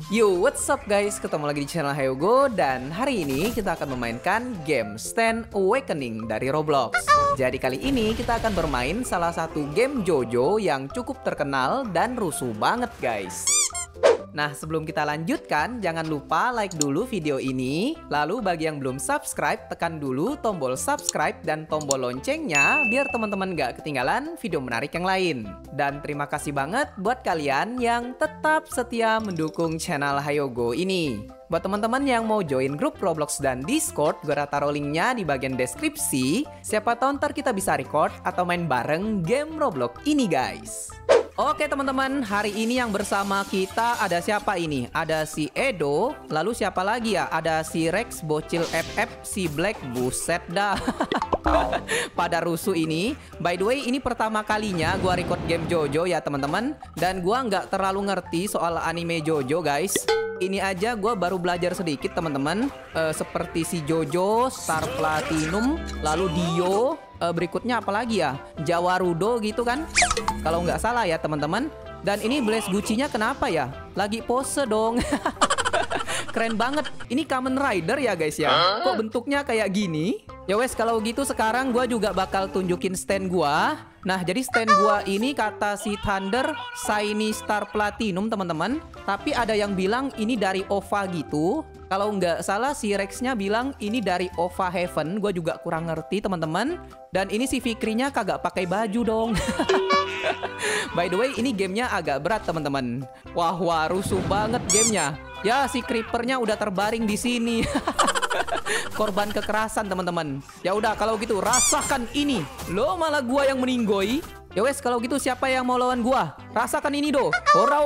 Yo, what's up guys? Ketemu lagi di channel Hayogo. Dan hari ini kita akan memainkan game Stand Awakening dari Roblox. Jadi kali ini kita akan bermain salah satu game JoJo yang cukup terkenal dan rusuh banget guys. Nah, sebelum kita lanjutkan, jangan lupa like dulu video ini. Lalu bagi yang belum subscribe, tekan dulu tombol subscribe dan tombol loncengnya biar teman-teman gak ketinggalan video menarik yang lain. Dan terima kasih banget buat kalian yang tetap setia mendukung channel Hayogo ini. Buat teman-teman yang mau join grup Roblox dan Discord, gue taruh linknya di bagian deskripsi. Siapa tahu ntar kita bisa record atau main bareng game Roblox ini guys. Oke teman-teman, hari ini yang bersama kita ada siapa ini? Ada si Edo, lalu siapa lagi ya? Ada si Rex, Bocil FF, si Black, buset dah. Pada rusuh ini. By the way, ini pertama kalinya gua record game JoJo ya teman-teman. Dan gua nggak terlalu ngerti soal anime JoJo guys. Ini aja gua baru belajar sedikit teman-teman. Seperti si JoJo, Star Platinum, lalu Dio. Berikutnya apa lagi ya? Jawa Rudo gitu kan? Kalau nggak salah ya teman-teman. Dan ini Blaze Gucci-nya kenapa ya? Lagi pose dong. Keren banget. Ini Kamen Rider ya guys ya. Kok bentuknya kayak gini? Ya wes, kalau gitu sekarang gua juga bakal tunjukin stand gua. Nah, jadi stand gua ini kata si Thunder Shiny Star Platinum teman-teman. Tapi ada yang bilang ini dari OVA gitu. Kalau nggak salah si Rex-nya bilang ini dari OVA Heaven. Gua juga kurang ngerti teman-teman. Dan ini si Fikri-nya kagak pakai baju dong. By the way, ini gamenya agak berat teman-teman. Wah, rusuh banget gamenya. Ya, si Creeper-nya udah terbaring di sini. Korban kekerasan teman-teman. Ya udah kalau gitu rasakan ini. Lo malah gua yang meninggoy. Ya wes kalau gitu siapa yang mau lawan gua? Rasakan ini do. Ora.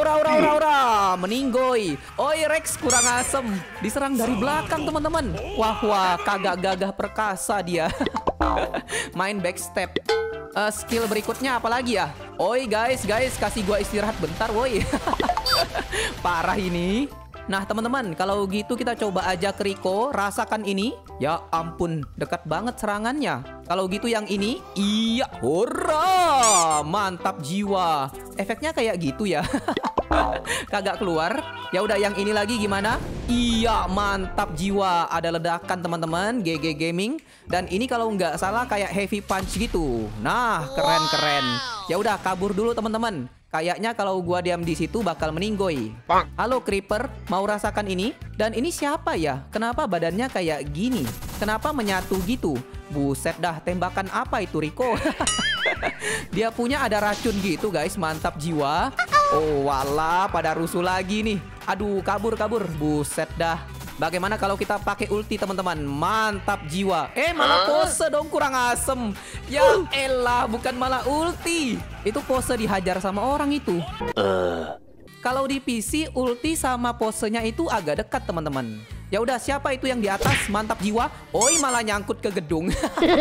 Meninggoy. Oi Rex kurang asem. Diserang dari belakang teman-teman. Wah, kagak gagah perkasa dia. Main backstep. Skill berikutnya apa lagi ya? Oi guys, kasih gua istirahat bentar woi. Parah ini. Nah teman-teman, kalau gitu kita coba aja ke Rico. Rasakan ini. Ya ampun, dekat banget serangannya. Kalau gitu yang ini. Iya, hurra, mantap jiwa. Efeknya kayak gitu ya. Kagak keluar. Ya udah yang ini lagi gimana? Iya, mantap jiwa. Ada ledakan teman-teman, GG Gaming. Dan ini kalau nggak salah kayak heavy punch gitu. Nah, keren. Ya udah kabur dulu teman-teman. Kayaknya kalau gua diam di situ bakal meninggoy. Halo Creeper, mau rasakan ini? Dan ini siapa ya? Kenapa badannya kayak gini? Kenapa menyatu gitu? Buset dah, tembakan apa itu Rico? Dia punya ada racun gitu guys, mantap jiwa. Oh wala, pada rusuh lagi nih. Aduh, kabur. Buset dah. Bagaimana kalau kita pakai ulti teman-teman? Mantap jiwa. Malah pose dong, kurang asem. Ya elah, bukan malah ulti. Itu pose dihajar sama orang itu. Kalau di PC ulti sama posenya itu agak dekat teman-teman. Ya udah, siapa itu yang di atas? Mantap jiwa. Oi, malah nyangkut ke gedung.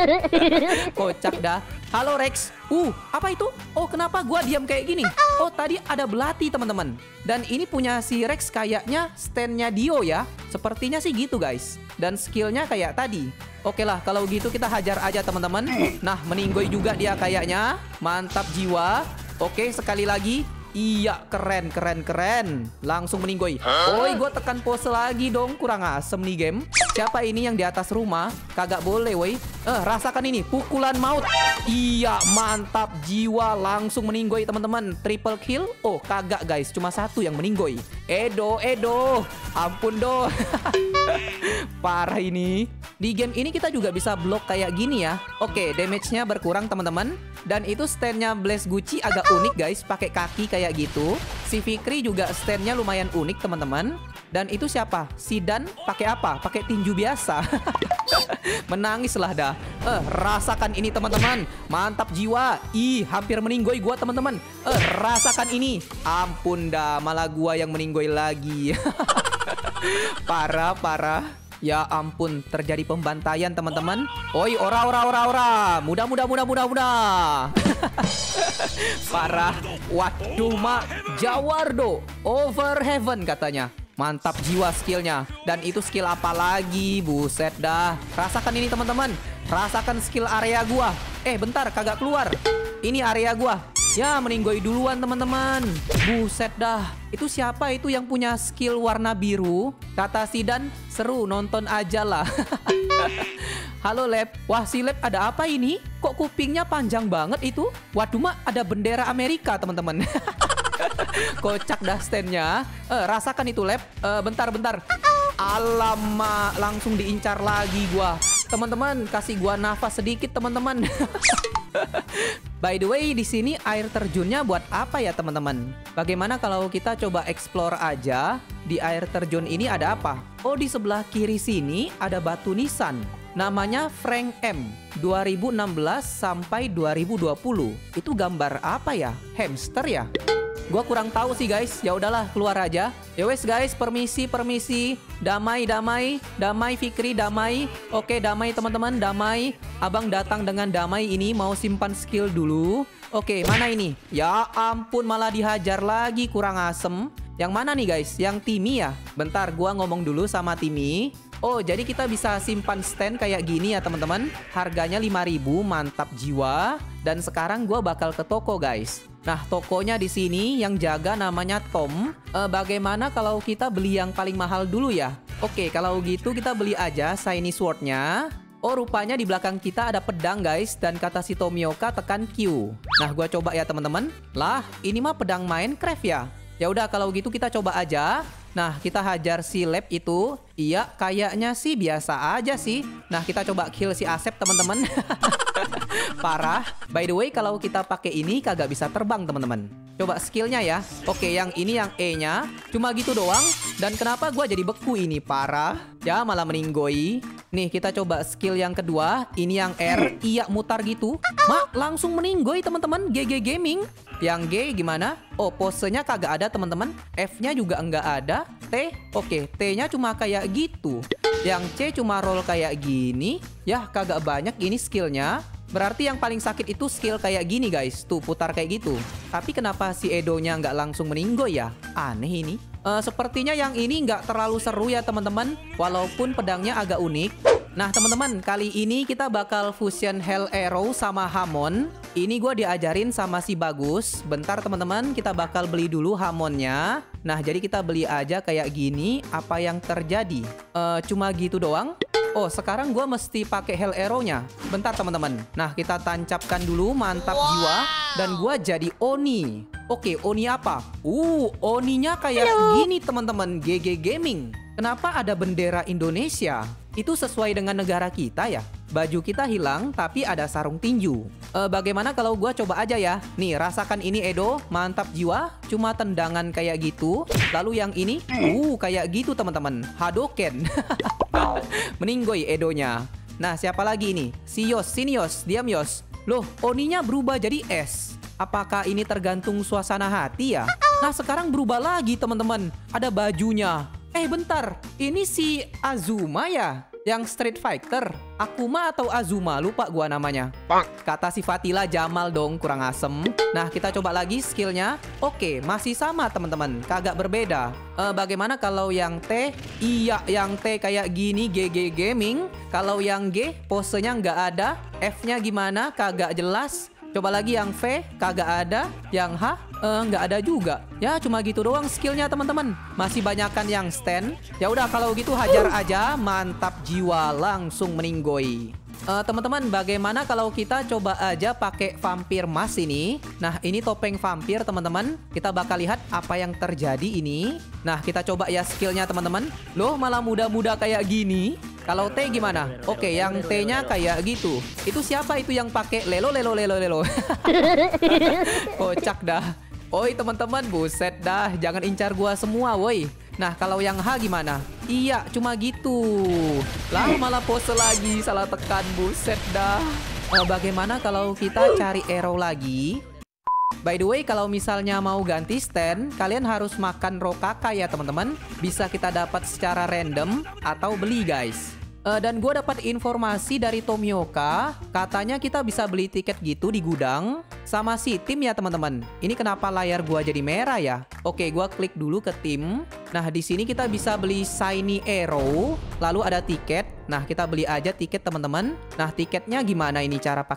Kocak dah. Halo Rex. Apa itu? Oh, kenapa gua diam kayak gini? Oh, tadi ada belati teman-teman. Dan ini punya si Rex kayaknya standnya Dio ya. Sepertinya sih gitu guys. Dan skillnya kayak tadi. Oke lah, kalau gitu kita hajar aja teman-teman. Nah, meninggoy juga dia kayaknya. Mantap jiwa. Oke, sekali lagi. Iya, keren. Langsung meninggoy. Oi, gue tekan pose lagi dong. Kurang asem nih game. Siapa ini yang di atas rumah? Kagak boleh woi. Rasakan ini, pukulan maut. Iya, mantap jiwa. Langsung meninggoy teman-teman. Triple kill. Oh, kagak guys, cuma satu yang meninggoy. Edo. Ampun do. Parah ini. Di game ini kita juga bisa blok kayak gini ya. Oke, damage-nya berkurang teman-teman. Dan itu stand-nya Blaze Gucci agak unik guys, pakai kaki kayak gitu. Si Fikri juga stand-nya lumayan unik teman-teman. Dan itu siapa? Si Dan pakai apa? Pakai tinju biasa. Menangis lah dah. Rasakan ini teman-teman. Mantap jiwa. Hampir meninggoy gua teman-teman. Rasakan ini. Ampun dah, malah gua yang meninggoy lagi. Parah. Ya ampun, terjadi pembantaian teman-teman. Oi, ora. Mudah. Parah. Waduh, mak. Jawardo. Over Heaven katanya. Mantap jiwa skillnya. Dan itu skill apa lagi? Buset dah. Rasakan ini teman-teman. Rasakan skill area gua. Bentar, kagak keluar. Ini area gua. Ya, meninggoy duluan teman-teman. Buset dah. Itu siapa itu yang punya skill warna biru? Kata Sidan, seru nonton aja lah. Halo Lab. Wah, si Lab ada apa ini? Kok kupingnya panjang banget itu? Waduh, mak ada bendera Amerika teman-teman. Kocak dah standnya. Rasakan itu Lab. Bentar. Alamak, langsung diincar lagi gua. Teman-teman, kasih gua nafas sedikit teman-teman. By the way, di sini air terjunnya buat apa ya teman-teman? Bagaimana kalau kita coba explore aja? Di air terjun ini ada apa? Oh, di sebelah kiri sini ada batu nisan. Namanya Frank M. 2016 sampai 2020. Itu gambar apa ya? Hamster ya? Gua kurang tahu sih guys. Ya udahlah, keluar aja. Ya wes guys, permisi. Damai Fikri, damai. Oke, damai teman-teman, damai. Abang datang dengan damai ini mau simpan skill dulu. Oke, mana ini? Ya ampun, malah dihajar lagi, kurang asem. Yang mana nih guys? Yang Timmy ya? Bentar, gua ngomong dulu sama Timmy. Oh, jadi kita bisa simpan stand kayak gini ya teman-teman. Harganya 5.000, mantap jiwa. Dan sekarang gua bakal ke toko guys. Nah, tokonya di sini yang jaga namanya Tom. Bagaimana kalau kita beli yang paling mahal dulu ya? Oke, kalau gitu kita beli aja shiny swordnya. Oh, rupanya di belakang kita ada pedang guys. Dan kata si Tomioka tekan Q. Nah, gua coba ya teman-teman. Lah, ini mah pedang Minecraft ya? Ya udah, kalau gitu kita coba aja. Nah, kita hajar si Lab itu. Iya, kayaknya sih biasa aja sih. Nah, kita coba kill si Asep teman-teman. Parah. By the way, kalau kita pakai ini kagak bisa terbang teman-teman. Coba skillnya ya. Oke, yang ini yang E-nya. Cuma gitu doang. Dan kenapa gua jadi beku ini? Parah. Ya, malah meninggoy. Nih, kita coba skill yang kedua. Ini yang R. Iya, mutar gitu. Mak, langsung meninggoy teman-teman. GG Gaming. Yang G gimana? Oh, posenya kagak ada teman-teman. F-nya juga enggak ada. T, oke, T-nya cuma kayak gitu. Yang C cuma roll kayak gini. Yah, kagak banyak ini skillnya. Berarti yang paling sakit itu skill kayak gini guys. Tuh, putar kayak gitu. Tapi kenapa si Edo-nya nggak langsung meninggoy ya? Aneh ini. Sepertinya yang ini nggak terlalu seru ya teman-teman. Walaupun pedangnya agak unik. Nah teman-teman, kali ini kita bakal fusion Hell Arrow sama Hamon. Ini gue diajarin sama si Bagus. Bentar teman-teman, kita bakal beli dulu Hamonnya. Nah, jadi kita beli aja kayak gini. Apa yang terjadi? Cuma gitu doang? Oh, sekarang gue mesti pakai Hell Arrow-nya. Bentar teman-teman. Nah, kita tancapkan dulu, mantap jiwa. Dan gue jadi Oni. Oke, Oni apa? Oninya kayak gini teman-teman. GG Gaming. Kenapa ada bendera Indonesia? Itu sesuai dengan negara kita ya. Baju kita hilang tapi ada sarung tinju. Bagaimana kalau gua coba aja ya? Nih, rasakan ini Edo, mantap jiwa. Cuma tendangan kayak gitu. Lalu yang ini, kayak gitu teman-teman. Hadoken. Meninggoy Edonya. Nah, siapa lagi ini? Si Yos, sini Yos, diam Yos. Loh, Oninya berubah jadi es. Apakah ini tergantung suasana hati ya? Nah, sekarang berubah lagi teman-teman. Ada bajunya. Bentar, ini si Azuma ya? Yang Street Fighter? Akuma atau Azuma? Lupa gua namanya. Kata si Fatila Jamal dong, kurang asem. Nah, kita coba lagi skillnya. Oke, masih sama teman-teman, kagak berbeda. Bagaimana kalau yang T? Iya, yang T kayak gini, GG Gaming. Kalau yang G, posenya nggak ada. F-nya gimana? Kagak jelas. Coba lagi yang V, kagak ada. Yang H, nggak ada juga. Ya, cuma gitu doang skillnya teman-teman. Masih banyakan yang stand. Ya udah, kalau gitu hajar aja. Mantap jiwa, langsung meninggoy. Teman-teman, bagaimana kalau kita coba aja pakai vampir mas ini? Nah, ini topeng vampir teman-teman. Kita bakal lihat apa yang terjadi ini. Nah, kita coba ya skillnya teman-teman. Loh, malah muda-muda kayak gini. Kalau T gimana? Oke, yang T-nya kayak gitu. Itu siapa itu yang pakai lelo? Kocak dah. Oi teman-teman, buset dah. Jangan incar gua semua, woi. Nah, kalau yang H gimana? Iya, cuma gitu. Lah, malah pose lagi. Salah tekan, buset dah. Bagaimana kalau kita cari arrow lagi? By the way, kalau misalnya mau ganti stand, kalian harus makan rokaka ya teman-teman. Bisa kita dapat secara random atau beli guys. Dan gue dapat informasi dari Tomioka, katanya kita bisa beli tiket gitu di gudang sama si tim ya teman-teman. Ini kenapa layar gue jadi merah ya? Oke, gue klik dulu ke tim. Nah, di sini kita bisa beli shiny arrow, lalu ada tiket. Nah, kita beli aja tiket teman-teman. Nah, tiketnya gimana ini cara pakainya?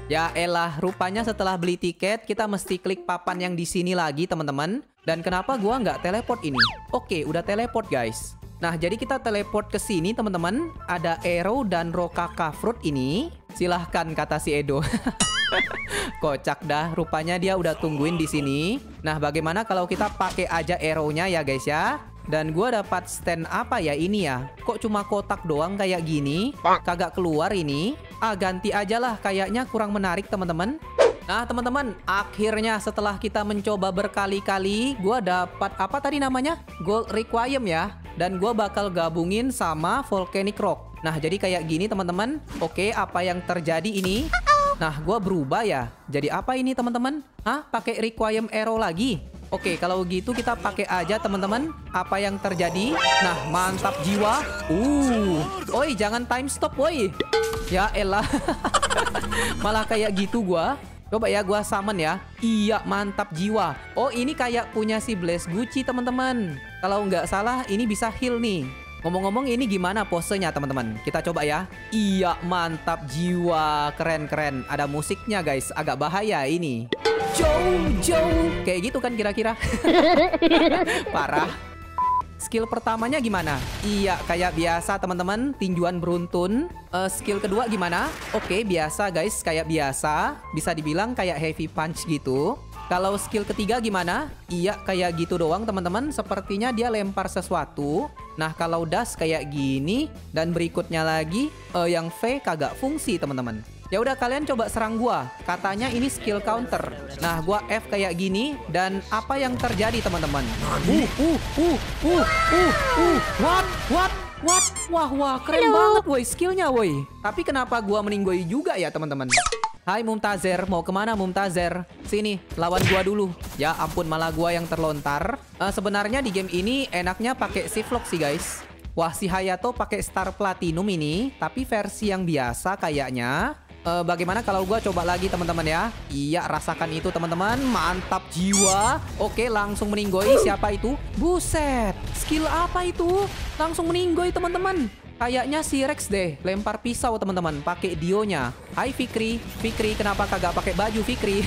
Ya elah, rupanya setelah beli tiket kita mesti klik papan yang di sini lagi teman-teman. Dan kenapa gua nggak teleport ini? Oke, udah teleport guys. Nah, jadi kita teleport ke sini teman-teman. Ada arrow dan Rokaka fruit ini. Silahkan kata si Edo. Kocak dah, rupanya dia udah tungguin di sini. Nah, bagaimana kalau kita pakai aja arrow-nya ya guys ya? Dan gua dapat stand apa ya ini ya? Kok cuma kotak doang kayak gini? Kagak keluar ini. Ah, ganti aja lah, kayaknya kurang menarik teman-teman. Nah teman-teman, akhirnya setelah kita mencoba berkali-kali, gua dapat apa tadi namanya? Gold Requiem ya. Dan gua bakal gabungin sama Volcanic Rock. Nah jadi kayak gini teman-teman. Oke, apa yang terjadi ini? Nah gua berubah ya. Jadi apa ini teman-teman? Hah? Pakai Requiem Arrow lagi? Oke, kalau gitu kita pakai aja teman-teman. Apa yang terjadi? Nah, mantap jiwa. Oi, jangan time stop, woi. Ya elah. Malah kayak gitu gua. Coba ya gua summon ya. Iya, mantap jiwa. Oh, ini kayak punya si Blaze Gucci, teman-teman. Kalau nggak salah, ini bisa heal nih. Ngomong-ngomong, ini gimana posenya, teman-teman? Kita coba ya. Iya, mantap jiwa. Keren-keren. Ada musiknya, guys. Agak bahaya ini. Jauh. Kayak gitu kan kira-kira. Parah. Skill pertamanya gimana? Iya, kayak biasa teman-teman, tinjuan beruntun. Skill kedua gimana? Oke, biasa guys, kayak biasa. Bisa dibilang kayak heavy punch gitu. Kalau skill ketiga gimana? Iya, kayak gitu doang teman-teman. Sepertinya dia lempar sesuatu. Nah, kalau dash kayak gini. Dan berikutnya lagi, yang V kagak fungsi teman-teman. Ya udah, kalian coba serang gua. Katanya ini skill counter. Nah, gua F kayak gini. Dan apa yang terjadi teman-teman? What? Wah, keren banget woi skillnya woi. Tapi kenapa gua meninggoy juga ya teman-teman? Hai Mumtazer, mau kemana Mumtazer? Sini, lawan gua dulu. Ya ampun, malah gua yang terlontar. Sebenarnya di game ini enaknya pakai shift lock sih guys. Wah, si Hayato pakai Star Platinum ini, tapi versi yang biasa kayaknya. Bagaimana kalau gua coba lagi teman-teman ya? Iya, rasakan itu teman-teman. Mantap jiwa. Oke, langsung meninggoy. Siapa itu? Buset, skill apa itu? Langsung meninggoy teman-teman. Kayaknya si Rex deh, lempar pisau teman-teman, pakai Dionya. Hai Fikri, kenapa kagak pakai baju Fikri?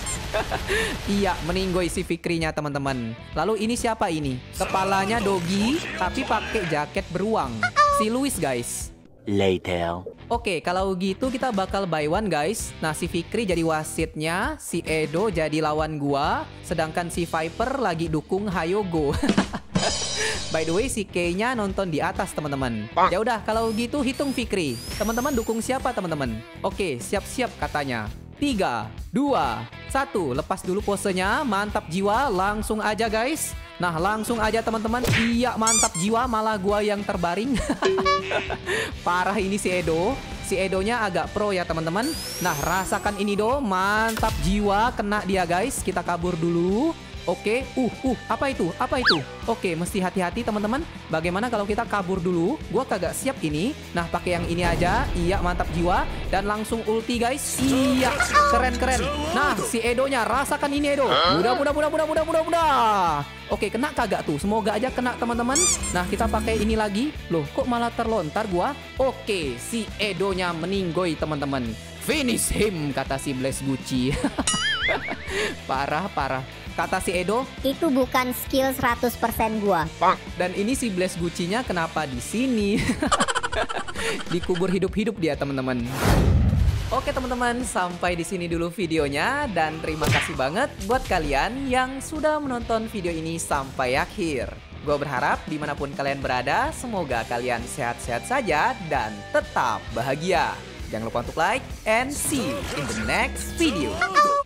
Iya, meninggoy si Fikrinya teman-teman. Lalu ini siapa ini? Kepalanya Dogi, tapi pakai jaket beruang. Si Luis guys. Later. Oke, kalau gitu kita bakal buy one guys. Nah, si Fikri jadi wasitnya, si Edo jadi lawan gua, sedangkan si Viper lagi dukung Hayogo. By the way, si K-nya nonton di atas teman-teman. Ya udah, kalau gitu hitung Fikri. Teman-teman dukung siapa teman-teman? Oke, siap-siap katanya. 3, 2, 1. Lepas dulu posenya. Mantap jiwa. Langsung aja guys. Nah, langsung aja teman-teman. Iya, mantap jiwa. Malah gua yang terbaring. Parah ini si Edo. Si Edonya agak pro ya teman-teman. Nah, rasakan ini do. Mantap jiwa. Kena dia guys. Kita kabur dulu. Oke, apa itu? Oke, mesti hati-hati teman-teman. Bagaimana kalau kita kabur dulu? Gua kagak siap ini. Nah, pakai yang ini aja. Iya, mantap jiwa. Dan langsung ulti guys. Iya, keren. Nah, si Edonya rasakan ini Edo. Mudah. Oke, kena kagak tuh? Semoga aja kena teman-teman. Nah, kita pakai ini lagi. Loh, kok malah terlontar gua? Oke, si Edonya meninggoy teman-teman. Finish him, kata si Blaze Gucci. Parah. Kata si Edo, itu bukan skill 100% gua. Dan ini si Blaze Gucci-nya kenapa di sini? Dikubur hidup-hidup dia, teman-teman. Oke, teman-teman, sampai di sini dulu videonya dan terima kasih banget buat kalian yang sudah menonton video ini sampai akhir. Gue berharap dimanapun kalian berada, semoga kalian sehat-sehat saja dan tetap bahagia. Jangan lupa untuk like and see you in the next video.